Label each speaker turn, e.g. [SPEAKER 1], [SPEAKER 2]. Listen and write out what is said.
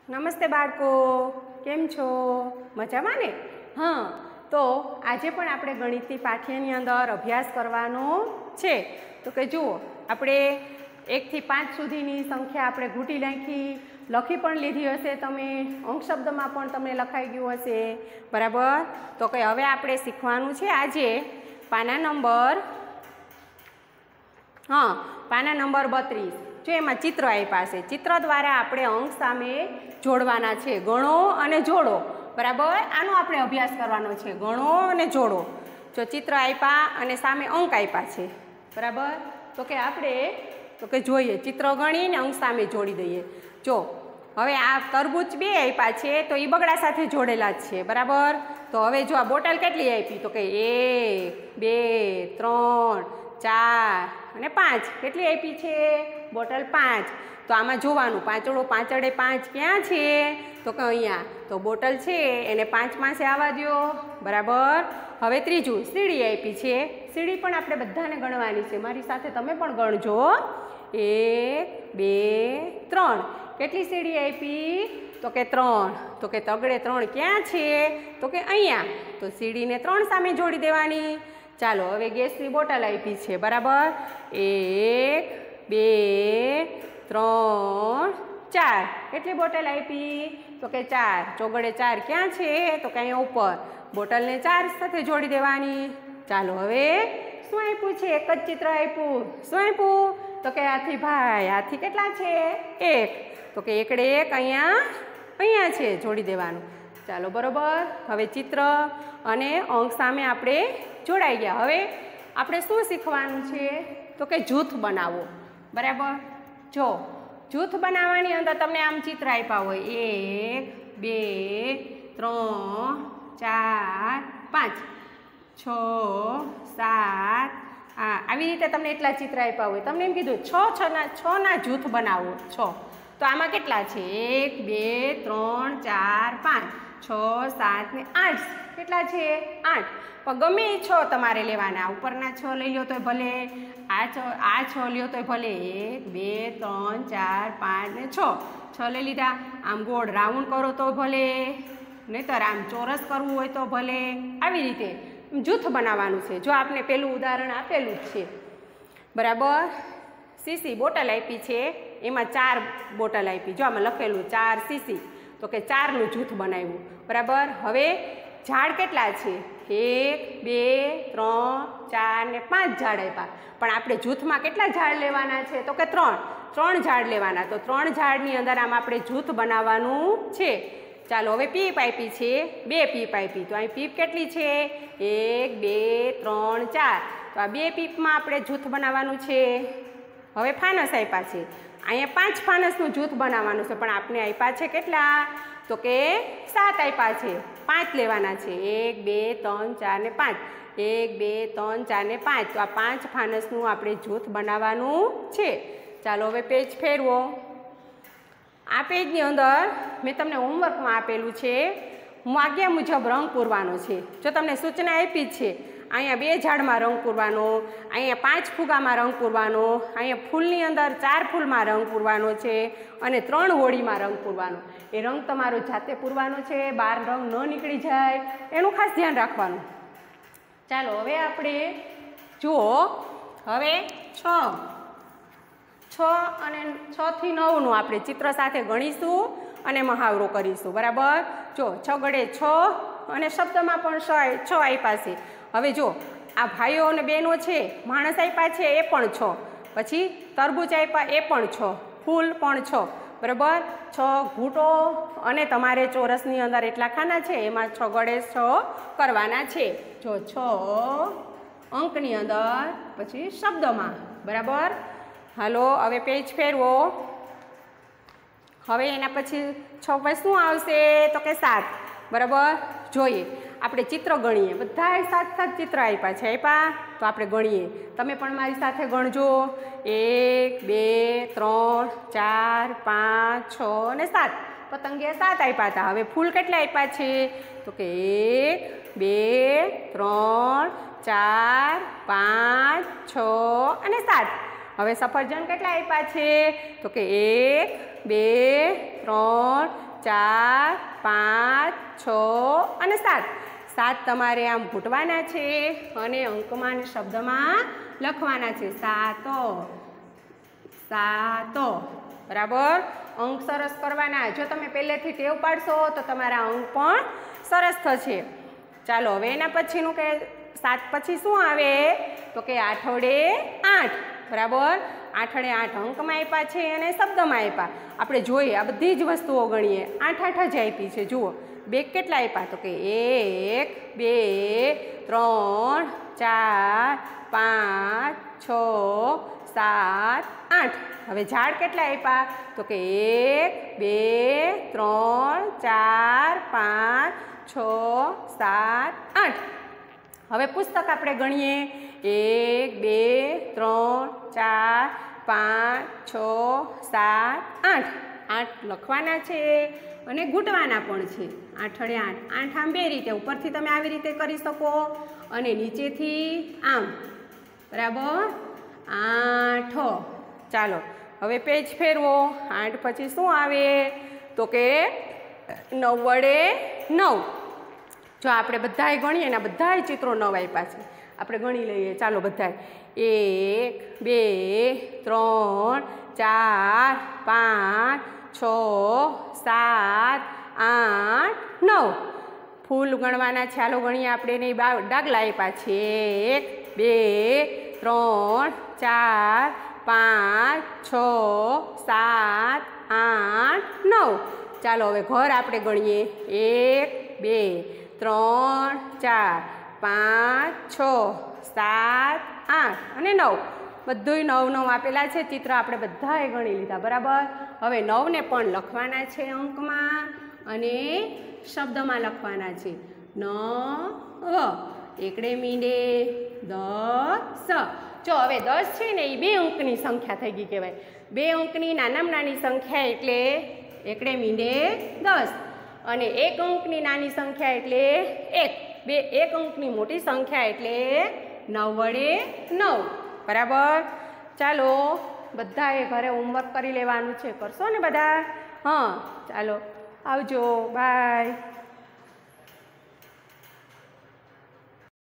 [SPEAKER 1] નમસ્તે બાળકો, કેમ છો? મજામાં ને? હા, તો આજે પણ આપણે ગણિતની પાઠ્યની અંદર અભ્યાસ કરવાનો છે. તો કે જુઓ, આપણે 1 થી 5 સુધીની સંખ્યા આપણે ઘૂંટી નાખી, લખી પણ લીધી હશે તમે, અંક શબ્દમાં પણ તમને લખાઈ ગયું હશે, બરાબર? તો કે હવે આપણે શીખવાનું છે આજે પાના નંબર 32. જો એમાં ચિત્ર આપ્યા છે, ચિત્ર દ્વારા આપણે અંક સામે જોડવાના છે. ગણો અને જોડો, બરાબર? આનો આપણે અભ્યાસ કરવાનો છે, ગણો અને જોડો. જો ચિત્ર આપ્યા અને સામે અંક આપ્યા છે, બરાબર? તો કે આપણે જોઈએ, ચિત્ર ગણીને અંક સામે જોડી દઈએ. જો હવે આ તરબૂચ 2 આપ્યા છે, તો એ બગડા સાથે જોડેલા જ છે, બરાબર? તો હવે જો આ બોટલ કેટલી આપી? તો કે 1 2 3 4 અને 5. કેટલી આપી છે? બોટલ 5. તો આમાં જોવાનું, 5 5 ક્યાં છે? તો કે અહીંયા. તો બોટલ છે એને 5 પાસે આવવા દો, બરાબર? હવે ત્રીજું, સીડી આપી છે. સીડી પણ આપણે બધાને ગણવાની છે, મારી સાથે તમે પણ ગણજો. 1 2 3. કેટલી સીડી આપી? તો કે 3. તો કે તગડે 3 ક્યાં છે? તો કે અહીંયા. તો સીડીને 3 સામે જોડી દેવાની. ચાલો, હવે ગેસની બોટલ આપી છે, બરાબર? 1 2 3 4. કેટલી બોટલ આપી? તો કે 4. ચોગડે 4 ક્યાં છે? તો કે અહીંયા ઉપર. બોટલને 4 સાથે જોડી દેવાની. ચાલો, હવે શું આપ્યું છે? એક જ ચિત્ર આપ્યું. શું આપ્યું? તો કે હાથી ભાઈ. હાથી કેટલા છે? 1. તો કે એકડે 1 અહીંયા છે, જોડી દેવાનું. ચાલો, બરાબર. હવે ચિત્ર અને અંક સામે આપણે જોડાઈ ગયા. હવે આપણે શું શીખવાનું છે? તો કે જૂથ બનાવો, બરાબર? જો જૂથ બનાવવાની અંદર તમને આમ ચિત્ર આપ્યા હોય, 1 2 3 4 5 6 7 આવી રીતે તમને એટલા ચિત્ર આપ્યા હોય. તમને એમ કીધું 6 ના જૂથ બનાવો. 6. તો આમાં કેટલા છે? 1 2 3 4 5 6 7 ને 8. કેટલા છે? 8. પણ ગમે એ 6 તમારે લેવાના. ઉપરના 6 લઈ લો તોય ભલે, આ 6 લ્યો તોય ભલે. 1 2 3 4 5 ને 6 લઈ લીધા. આમ ગોળ રાઉન્ડ કરો તો ભલે, નહીંતર આમ ચોરસ કરવું હોય તો ભલે. આવી રીતે જૂથ બનાવવાનું છે. જો આપણે પેલું ઉદાહરણ આપેલું જ છે, બરાબર? સીસી બોટલ આપી છે, એમાં 4 બોટલ આપી. જો આમાં લખેલું 4 સીસી. તો કે 4નું જૂથ બનાવ્યું, બરાબર? હવે ઝાડ કેટલા છે? 1 2 3 4 ને 5 ઝાડ આપ્યા. પણ આપણે જૂથમાં કેટલા ઝાડ લેવાના છે? તો કે 3 ઝાડ લેવાના. તો 3 ઝાડની અંદર આમ આપણે જૂથ બનાવવાનું છે. ચાલો, હવે પીપ આપી છે, 2 પીપ આપી. તો અહીં પીપ કેટલી છે? 1 2 3 4. તો આ 2 પીપમાં આપણે જૂથ બનાવવાનું છે. હવે ફાનસ આપ્યા છે, અહીંયા 5 ફાનસનું જૂથ બનાવવાનું છે. પણ આપણે આપ્યા છે કેટલા? તો કે 7 આપ્યા છે. 5 લેવાના છે. 1 2 3 4 ને 5. 1 2 3 4 ને 5. તો આ 5 ફાનસનું આપણે જૂથ બનાવવાનું છે. ચાલો, હવે પેજ ફેરવો. આ પેજની અંદર મેં તમને હોમવર્કમાં આપેલું છે, આજ્ઞા મુજબ રંગ પૂરવાનો છે. જો તમને સૂચના આપી જ છે, અહીંયા 2 ઝાડમાં રંગ પૂરવાનો, અહીંયા 5 ફુગામાં રંગ પૂરવાનો, અહીંયા ફૂલની અંદર 4 ફૂલમાં રંગ પૂરવાનો છે, અને 3 હોળીમાં રંગ પૂરવાનો. એ રંગ તમારો જાતે પૂરવાનો છે, બહાર રંગ ન નીકળી જાય એનું ખાસ ધ્યાન રાખવાનું. ચાલો, હવે આપણે જુઓ, હવે 6 અને 6 થી 9નું આપણે ચિત્ર સાથે ગણીશું અને મહાવરો કરીશું, બરાબર? જો 6 ગડે 6 અને શબ્દમાં પણ 6 આપ્યા છે. હવે જો આ ભાઈઓ અને બહેનો છે, માણસ આપ્યા છે એ પણ 6, પછી તરબૂચ આપ્યા એ પણ 6, ફૂલ પણ 6, બરાબર? 6 ઘૂંટો અને તમારે ચોરસની અંદર એટલા ખાના છે, એમાં 6 ગડે 6 કરવાના છે. જો 6 અંકની અંદર, પછી શબ્દમાં, બરાબર? હાલો, હવે પેજ ફેરવો. હવે એના પછી 6 પછી શું આવશે? તો કે 7, બરાબર? જોઈએ, આપણે ચિત્ર ગણીએ. બધાએ 7 ચિત્ર આપ્યા છે. આપ્યા તો આપણે ગણીએ. તમે પણ મારી સાથે ગણજો. 1 2 3 4 5 6 અને 7. પતંગિયા 7 આપ્યા હતા. હવે ફૂલ કેટલા આપ્યા છે? તો કે 1 2 3 4 5 6 અને 7. હવે સફરજન કેટલા આપ્યા છે? તો કે 1 2 3 4 5 6 અને 7 7 તમારે આમ ઘૂંટવાના છે અને અંકમાં અને શબ્દમાં લખવાના છે. સાતો સાતો બરાબર. અંક સરસ કરવાના. જો તમે પહેલેથી ટેવ પાડશો તો તમારા અંક પણ સરસ થશે. ચાલો હવે એના પછીનું કે 7 પછી શું આવે તો કે 8 વડે 8 બરાબર. 8 વડે 8 અંકમાં આપ્યા છે અને શબ્દમાં આપ્યા. આપણે જોઈએ આ બધી જ વસ્તુઓ ગણીએ. 8 8 જ આપી છે. જુઓ બે કેટલા આપ્યા તો કે 1 2 3 4 5 6 7 8. હવે ઝાડ કેટલા આપ્યા તો કે 1 2 3 4 5 6 7 8. હવે પુસ્તક આપણે ગણીએ. 1 2 3 4 5 6 7 8. 8 લખવાના છે અને ઘૂંટવાના પણ છે. 8 વડે 8 8 આમ બે રીતે ઉપરથી તમે આવી રીતે કરી શકો અને નીચેથી આમ બરાબર 8. ચાલો હવે પેજ ફેરવો. 8 પછી શું આવે તો કે 9 વડે 9. જો આપણે બધાય ગણીએ ને બધાય ચિત્રો 9 આપ્યા છે. આપણે ગણી લઈએ. ચાલો બધાય 1 2 3 4 5 6 7 8 9. ફૂલ ગણવાના. ચાલો ગણીએ. આપણે એને ડાગલા આપ્યા છે. 1 2 3 4 5 6 7 8 9. ચાલો હવે ઘર આપણે ગણીએ. 1 2 3 4 5 6 7 8 અને 9. બધુંય 9 9 આપેલા છે. ચિત્ર આપણે બધાએ ગણી લીધા બરાબર. હવે 9 ને પણ લખવાના છે અંકમાં અને શબ્દમાં લખવાના છે. 9 એકડે મીંડે 10. જો હવે 10 છે ને એ 2 અંકની સંખ્યા થઈ ગઈ કહેવાય. 2 અંકની નાનામાં નાની સંખ્યા એટલે એકડે મીંડે 10 અને 1 અંકની નાની સંખ્યા એટલે 1. 1 અંકની મોટી સંખ્યા એટલે 9 વડે 9 બરાબર. ચાલો બધાએ ઘરે હોમવર્ક કરી લેવાનું છે. કરશો ને બધા? હા ચાલો આવજો. બાય.